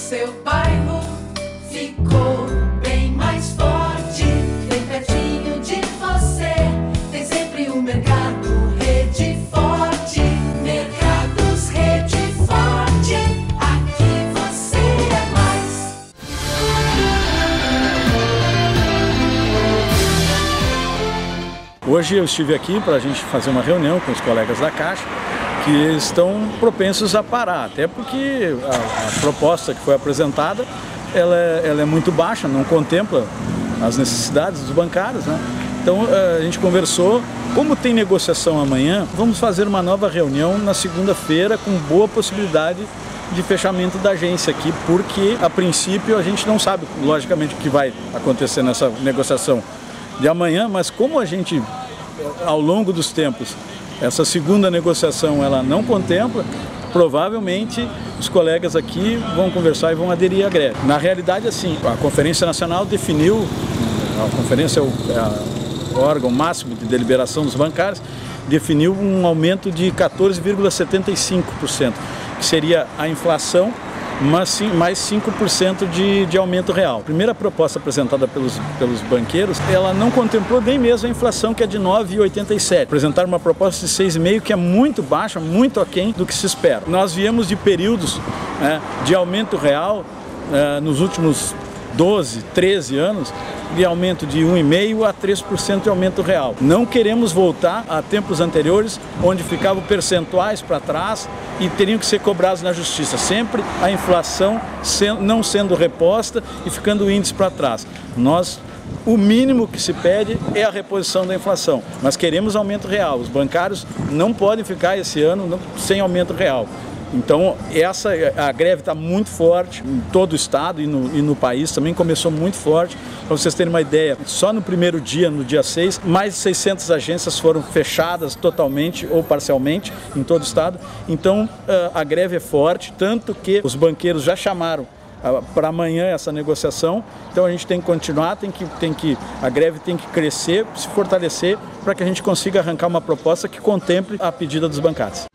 seu bairro ficou bem mais forte, bem pertinho de você. Tem sempre o Mercado Rede Forte, Mercados Rede Forte, aqui você é mais. Hoje eu estive aqui para a gente fazer uma reunião com os colegas da Caixa, que estão propensos a parar, até porque a proposta que foi apresentada ela é muito baixa, não contempla as necessidades dos bancários, né? Então a gente conversou, como tem negociação amanhã, vamos fazer uma nova reunião na segunda-feira com boa possibilidade de fechamento da agência aqui, porque a princípio a gente não sabe logicamente o que vai acontecer nessa negociação de amanhã, mas como a gente ao longo dos tempos essa segunda negociação ela não contempla, provavelmente os colegas aqui vão conversar e vão aderir à greve. Na realidade, assim, a Conferência Nacional definiu, a conferência é o órgão máximo de deliberação dos bancários, definiu um aumento de 14,75%, que seria a inflação, mas sim, mais 5% de aumento real. A primeira proposta apresentada pelos banqueiros, ela não contemplou nem mesmo a inflação, que é de 9,87. Apresentaram uma proposta de 6,5%, que é muito baixa, muito aquém do que se espera. Nós viemos de períodos de aumento real nos últimos 12, 13 anos, de aumento de 1,5% a 3% de aumento real. Não queremos voltar a tempos anteriores, onde ficavam percentuais para trás e teriam que ser cobrados na justiça. Sempre a inflação não sendo reposta e ficando o índice para trás. O mínimo que se pede é a reposição da inflação, mas queremos aumento real. Os bancários não podem ficar esse ano sem aumento real. Então a greve está muito forte em todo o estado e no país, também começou muito forte. Para vocês terem uma ideia, só no primeiro dia, no dia 6, mais de 600 agências foram fechadas totalmente ou parcialmente em todo o estado. Então a greve é forte, tanto que os banqueiros já chamaram para amanhã essa negociação. Então a gente tem que continuar, a greve tem que crescer, se fortalecer, para que a gente consiga arrancar uma proposta que contemple a pedida dos bancários.